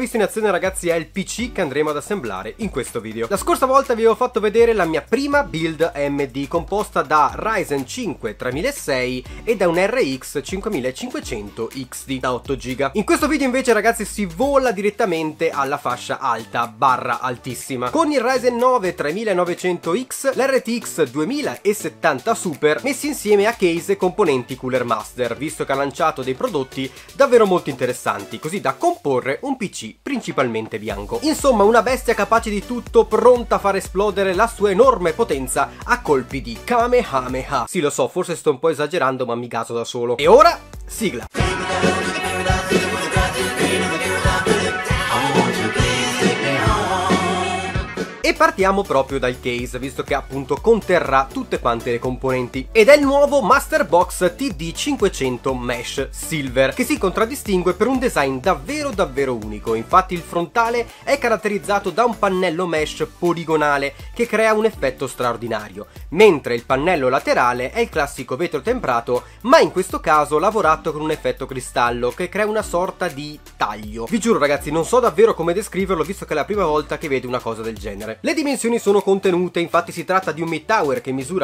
visto in azione ragazzi è il PC che andremo ad assemblare in questo video. La scorsa volta vi avevo fatto vedere la mia prima build AMD composta da Ryzen 5 3006 e da un RX 5500 XT da 8 GB. In questo video invece ragazzi si vola direttamente alla fascia alta barra altissima, con il Ryzen 9 3900X, l'RTX 2070 Super messi insieme a case e componenti Cooler Master, visto che ha lanciato dei prodotti davvero molto interessanti, così da comporre un PC principalmente bianco. Insomma, una bestia capace di tutto, pronta a far esplodere la sua enorme potenza a colpi di Kamehameha. Sì, lo so, forse sto un po' esagerando, ma mi gaso da solo. E ora, sigla! E partiamo proprio dal case, visto che appunto conterrà tutte quante le componenti. Ed è il nuovo Masterbox TD500 Mesh Silver, che si contraddistingue per un design davvero unico. Infatti il frontale è caratterizzato da un pannello mesh poligonale che crea un effetto straordinario, mentre il pannello laterale è il classico vetro temprato, ma in questo caso lavorato con un effetto cristallo che crea una sorta di taglio. Vi giuro ragazzi, non so davvero come descriverlo, visto che è la prima volta che vedo una cosa del genere. Le dimensioni sono contenute, infatti si tratta di un mid tower che misura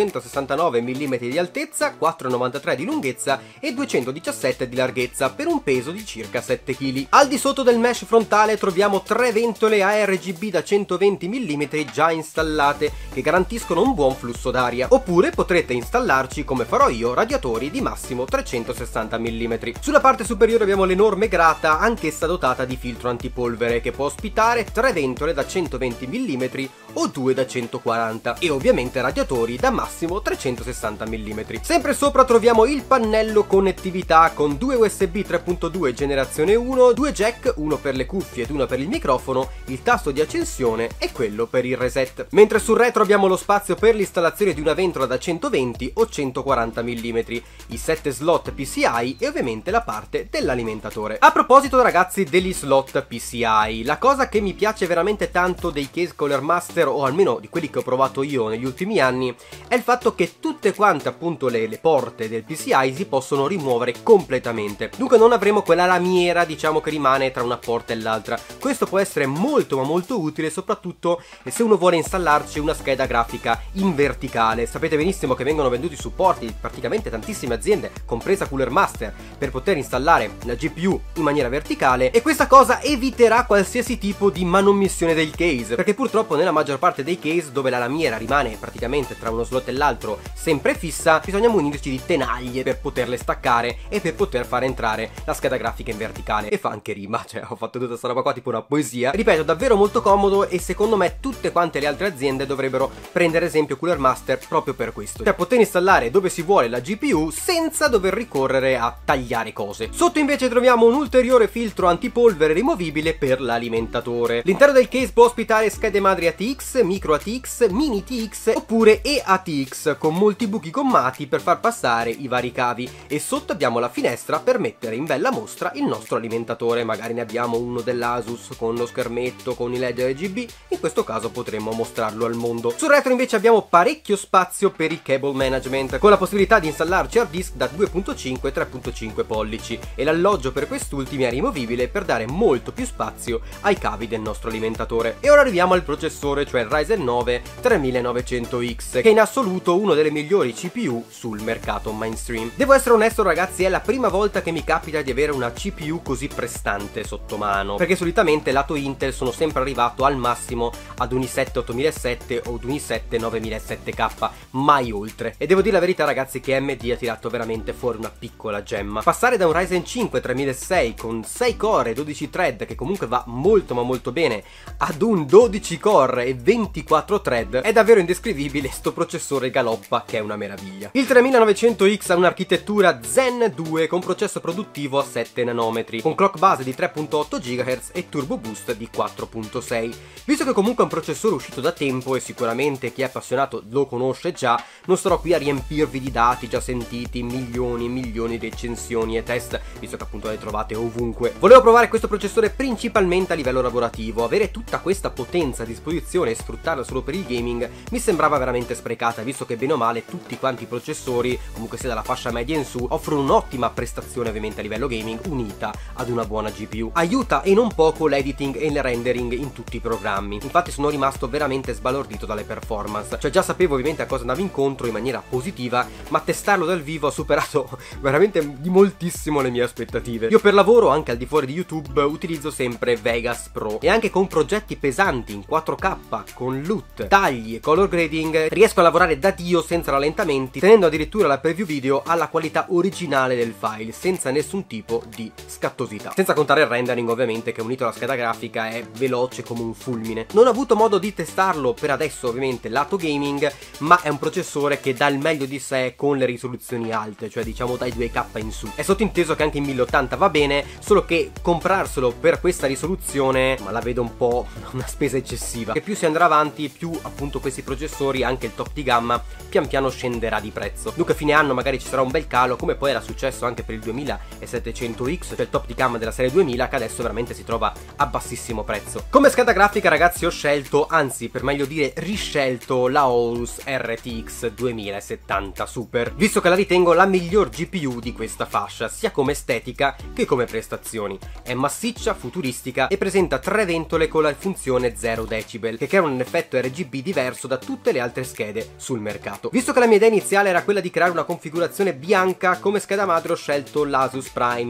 469 mm di altezza, 4,93 di lunghezza e 217 di larghezza, per un peso di circa 7 kg. Al di sotto del mesh frontale troviamo 3 ventole ARGB da 120 mm già installate, che garantiscono un buon flusso d'aria. Oppure potrete installarci, come farò io, radiatori di massimo 360 mm. Sulla parte superiore abbiamo l'enorme grata, anch'essa dotata di filtro antipolvere, che può ospitare 3 ventole da 120 mm o 2 da 140 e ovviamente radiatori da massimo 360 mm. Sempre sopra troviamo il pannello connettività con 2 USB 3.2 generazione 1, 2 jack, uno per le cuffie ed uno per il microfono, il tasto di accensione e quello per il reset. Mentre sul retro abbiamo lo spazio per l'installazione di una ventola da 120 o 140 mm, i 7 slot PCI e ovviamente la parte dell'alimentatore. A proposito ragazzi degli slot PCI, la cosa che mi piace veramente tanto dei case Cooler Master, o almeno di quelli che ho provato io negli ultimi anni, è il fatto che tutte quante appunto le porte del PCI si possono rimuovere completamente. Dunque non avremo quella lamiera, diciamo, che rimane tra una porta e l'altra. Questo può essere molto utile, soprattutto se uno vuole installarci una scheda grafica in verticale. Sapete benissimo che vengono venduti supporti di praticamente tantissime aziende, compresa Cooler Master, per poter installare la GPU in maniera verticale, e questa cosa eviterà qualsiasi tipo di manomissione del case, perché purtroppo nella maggior parte dei case dove la lamiera rimane praticamente tra uno slot e l'altro sempre fissa, bisogna munirci di tenaglie per poterle staccare e per poter far entrare la scheda grafica in verticale. E fa anche rima, cioè ho fatto tutta questa roba qua tipo una poesia. Ripeto, davvero molto comodo, e secondo me tutte quante le altre aziende dovrebbero prendere esempio Cooler Master proprio per questo, cioè poter installare dove si vuole la GPU senza dover ricorrere a tagliare cose. Sotto invece troviamo un ulteriore filtro antipolvere rimovibile per l'alimentatore. L'interno del case può ospitare schede madri ATX, micro ATX, mini TX oppure EATX, con molti buchi gommati per far passare i vari cavi, e sotto abbiamo la finestra per mettere in bella mostra il nostro alimentatore. Magari ne abbiamo uno dell'Asus con lo schermetto con i LED RGB, in questo caso potremmo mostrarlo al mondo. Sul retro invece abbiamo parecchio spazio per il cable management, con la possibilità di installarci hard disk da 2.5 e 3.5 pollici, e l'alloggio per quest'ultimi è rimovibile per dare molto più spazio ai cavi del nostro alimentatore. E ora arriviamo al processore, cioè il Ryzen 9 3900X, che è in assoluto uno delle migliori CPU sul mercato mainstream. Devo essere onesto ragazzi, è la prima volta che mi capita di avere una CPU così prestante sotto mano, perché solitamente lato Intel sono sempre arrivato al massimo ad un i7 8007 o un i7 9007K, mai oltre. E devo dire la verità ragazzi che AMD ha tirato veramente fuori una piccola gemma. Passare da un Ryzen 5 3006 con 6 core e 12 thread, che comunque va molto bene, ad un 12 core e 24 thread è davvero indescrivibile. Sto processore galoppa che è una meraviglia. Il 3900X ha un'architettura Zen 2 con processo produttivo a 7 nanometri, con clock base di 3.8 GHz e turbo boost di 4.6. Visto che comunque è un processore uscito da tempo e sicuramente chi è appassionato lo conosce già, non starò qui a riempirvi di dati già sentiti, milioni e milioni di recensioni e test, visto che appunto le trovate ovunque. Volevo provare questo processore principalmente a livello lavorativo. Avere tutta questa potenza a disposizione risoluzione e sfruttarla solo per il gaming mi sembrava veramente sprecata, visto che bene o male tutti quanti i processori, comunque sia dalla fascia media in su, offrono un'ottima prestazione ovviamente a livello gaming unita ad una buona GPU. Aiuta e non poco l'editing e il rendering in tutti i programmi, infatti sono rimasto veramente sbalordito dalle performance, cioè già sapevo ovviamente a cosa andavo incontro in maniera positiva, ma testarlo dal vivo ha superato veramente di moltissimo le mie aspettative. Io per lavoro, anche al di fuori di YouTube, utilizzo sempre Vegas Pro e anche con progetti pesanti in 4K, con LUT, tagli e color grading, riesco a lavorare da Dio senza rallentamenti, tenendo addirittura la preview video alla qualità originale del file, senza nessun tipo di scattosità. Senza contare il rendering ovviamente, che unito alla scheda grafica è veloce come un fulmine. Non ho avuto modo di testarlo per adesso ovviamente lato gaming, ma è un processore che dà il meglio di sé con le risoluzioni alte, cioè diciamo dai 2K in su. È sottinteso che anche in 1080 va bene, solo che comprarselo per questa risoluzione ma la vedo un po' una spesa eccessiva, che più si andrà avanti più appunto questi processori, anche il top di gamma, pian piano scenderà di prezzo. Dunque a fine anno magari ci sarà un bel calo, come poi era successo anche per il 2700X, cioè il top di gamma della serie 2000, che adesso veramente si trova a bassissimo prezzo. Come scheda grafica ragazzi ho scelto, anzi per meglio dire riscelto, la Aorus RTX 2070 Super, visto che la ritengo la miglior GPU di questa fascia, sia come estetica che come prestazioni. È massiccia, futuristica e presenta 3 ventole con la funzione 0 decibel, che crea un effetto RGB diverso da tutte le altre schede sul mercato. Visto che la mia idea iniziale era quella di creare una configurazione bianca, come scheda madre ho scelto l'Asus Prime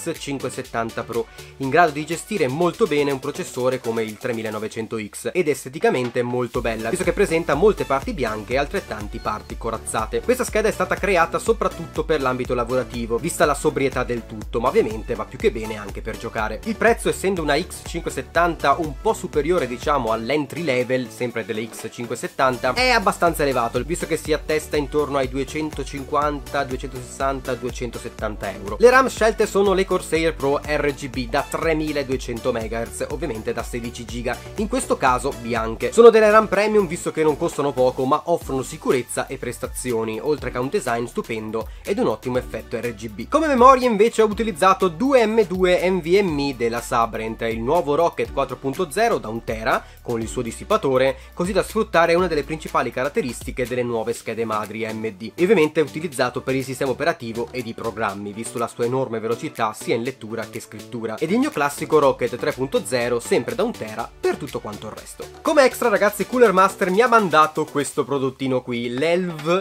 X570 Pro, in grado di gestire molto bene un processore come il 3900X ed esteticamente molto bella, visto che presenta molte parti bianche e altrettanti parti corazzate. Questa scheda è stata creata soprattutto per l'ambito lavorativo, vista la sobrietà del tutto, ma ovviamente va più che bene anche per giocare. Il prezzo, essendo una X570 un po' superiore diciamo all'entry level sempre delle X570, è abbastanza elevato, visto che si attesta intorno ai 250, 260, 270 euro. Le RAM scelte sono le Corsair Pro RGB da 3200 MHz, ovviamente da 16 GB, in questo caso bianche. Sono delle RAM premium visto che non costano poco, ma offrono sicurezza e prestazioni, oltre che un design stupendo ed un ottimo effetto RGB. Come memoria invece ho utilizzato 2M2 NVMe della Sabrent, il nuovo Rocket 4.0 da 1 tera con il suo dissipatore, così da sfruttare una delle principali caratteristiche delle nuove schede madri AMD, e ovviamente è utilizzato per il sistema operativo ed i programmi, visto la sua enorme velocità sia in lettura che scrittura, ed il mio classico Rocket 3.0 sempre da 1 tera per tutto quanto il resto. Come extra ragazzi, Cooler Master mi ha mandato questo prodottino qui, l'ELV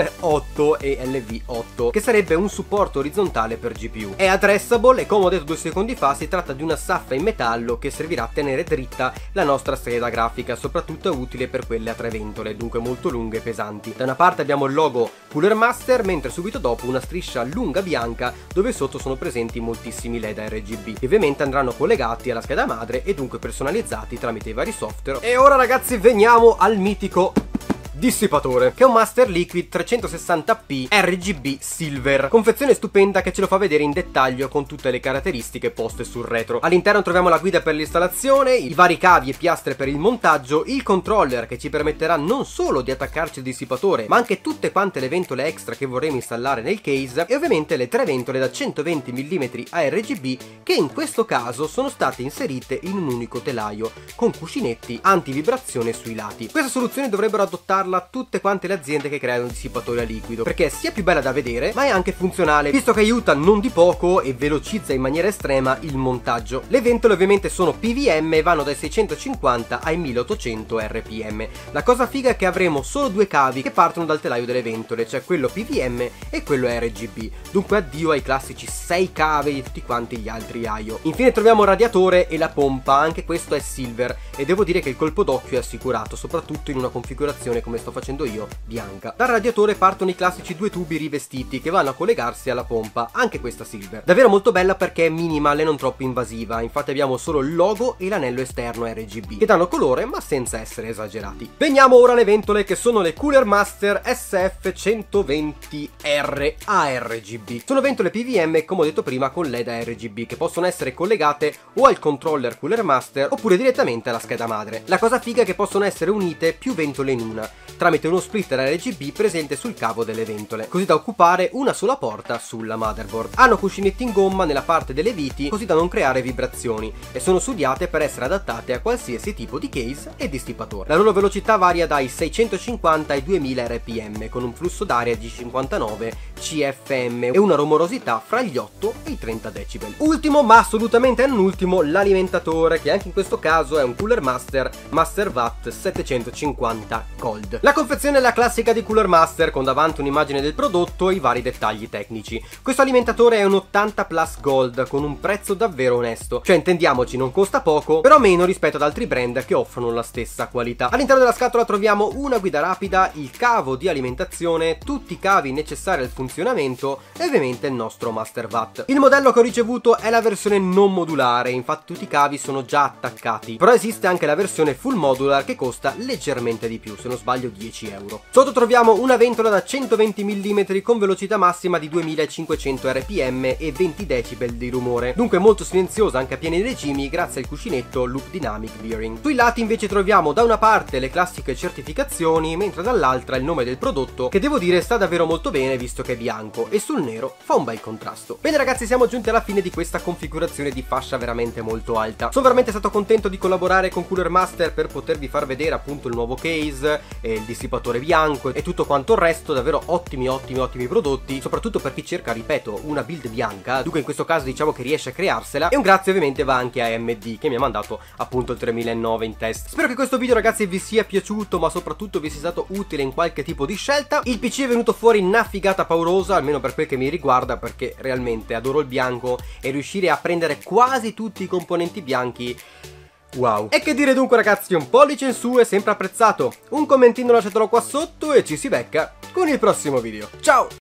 8 e LV8, che sarebbe un supporto orizzontale per GPU. È addressable e come ho detto 2 secondi fa si tratta di una saffa in metallo che servirà a tenere dritta la nostra scheda grafica, soprattutto è utile per quelle a 3 ventole, dunque molto lunghe e pesanti. Da una parte abbiamo il logo Cooler Master, mentre subito dopo una striscia lunga bianca dove sotto sono presenti moltissimi LED RGB, che ovviamente andranno collegati alla scheda madre e dunque personalizzati tramite i vari software. E ora ragazzi veniamo al mitico dissipatore, che è un Master Liquid 360p RGB Silver, confezione stupenda che ce lo fa vedere in dettaglio con tutte le caratteristiche poste sul retro. All'interno troviamo la guida per l'installazione, i vari cavi e piastre per il montaggio, il controller che ci permetterà non solo di attaccarci il dissipatore ma anche tutte quante le ventole extra che vorremmo installare nel case, e ovviamente le 3 ventole da 120 mm a RGB che in questo caso sono state inserite in un unico telaio con cuscinetti antivibrazione sui lati. Questa soluzione dovrebbero adottarla tutte quante le aziende che creano dissipatori a liquido, perché è sia più bella da vedere ma è anche funzionale, visto che aiuta non di poco e velocizza in maniera estrema il montaggio. Le ventole ovviamente sono PVM e vanno dai 650 ai 1800 RPM. La cosa figa è che avremo solo 2 cavi che partono dal telaio delle ventole, cioè quello PVM e quello RGB, dunque addio ai classici 6 cavi di tutti quanti gli altri IO. Infine troviamo il radiatore e la pompa, anche questo è silver e devo dire che il colpo d'occhio è assicurato, soprattutto in una configurazione come sto facendo io, bianca. Dal radiatore partono i classici 2 tubi rivestiti che vanno a collegarsi alla pompa, anche questa silver. Davvero molto bella perché è minimal e non troppo invasiva, infatti abbiamo solo il logo e l'anello esterno RGB, che danno colore ma senza essere esagerati. Veniamo ora alle ventole, che sono le Cooler Master SF120R ARGB. Sono ventole PVM, come ho detto prima, con LED RGB, che possono essere collegate o al controller Cooler Master oppure direttamente alla scheda madre. La cosa figa è che possono essere unite più ventole in una, tramite uno splitter RGB presente sul cavo delle ventole, così da occupare una sola porta sulla motherboard. Hanno cuscinetti in gomma nella parte delle viti, così da non creare vibrazioni, e sono studiate per essere adattate a qualsiasi tipo di case e dissipatore. La loro velocità varia dai 650 ai 2000 rpm, con un flusso d'aria di 59 CFM e una rumorosità fra gli 8 e i 30 decibel. Ultimo, ma assolutamente non ultimo, l'alimentatore, che anche in questo caso è un Cooler Master Mastervatt 750 Gold. La confezione è la classica di Cooler Master, con davanti un'immagine del prodotto e i vari dettagli tecnici. Questo alimentatore è un 80 Plus Gold, con un prezzo davvero onesto, cioè intendiamoci, non costa poco, però meno rispetto ad altri brand che offrono la stessa qualità. All'interno della scatola troviamo una guida rapida, il cavo di alimentazione, tutti i cavi necessari al funzionamento e ovviamente il nostro Mastervatt. Il modello che ho ricevuto è la versione non modulare, infatti tutti i cavi sono già attaccati, però esiste anche la versione full modular che costa leggermente di più, se non sbaglio 10 euro. Sotto troviamo una ventola da 120 mm con velocità massima di 2500 rpm e 20 decibel di rumore, dunque molto silenziosa anche a pieni regimi grazie al cuscinetto Loop Dynamic Bearing. Sui lati invece troviamo da una parte le classiche certificazioni, mentre dall'altra il nome del prodotto, che devo dire sta davvero molto bene visto che è bianco e sul nero fa un bel contrasto. Bene ragazzi, siamo giunti alla fine di questa configurazione di fascia veramente molto alta. Sono veramente stato contento di collaborare con Cooler Master per potervi far vedere appunto il nuovo case, il dissipatore bianco e tutto quanto il resto. Davvero ottimi prodotti, soprattutto per chi cerca, ripeto, una build bianca, dunque in questo caso diciamo che riesce a crearsela. E un grazie ovviamente va anche a AMD che mi ha mandato appunto il 3009 in test. Spero che questo video ragazzi vi sia piaciuto, ma soprattutto vi sia stato utile in qualche tipo di scelta. Il PC è venuto fuori una figata paurosa, almeno per quel che mi riguarda, perché realmente adoro il bianco e riuscire a prendere quasi tutti i componenti bianchi, wow. E che dire dunque ragazzi, un pollice in su è sempre apprezzato, un commentino lasciatelo qua sotto e ci si becca con il prossimo video. Ciao!